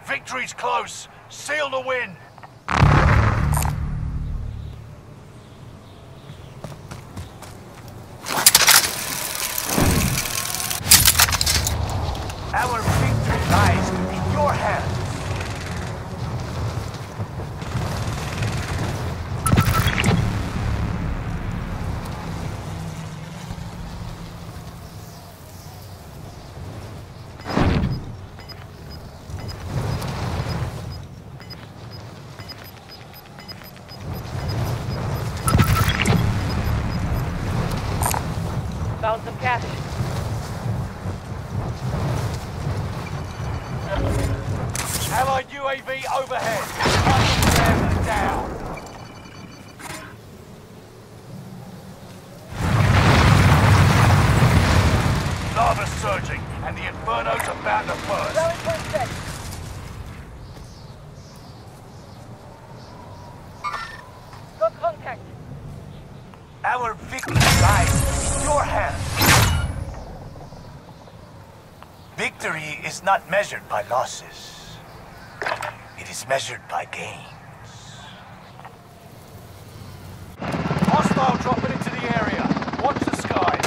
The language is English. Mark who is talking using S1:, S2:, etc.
S1: Victory's close. Seal the win. Our victory lies in your hands.
S2: Found some cash.
S1: Allied UAV overhead. Target them down. Lava's surging, and the Inferno's about to burst.
S2: Rally point set. Got contact.
S1: Our victory lies in your hands. Victory is not measured by losses. It is measured by gains. Hostile dropping into the area. Watch the skies.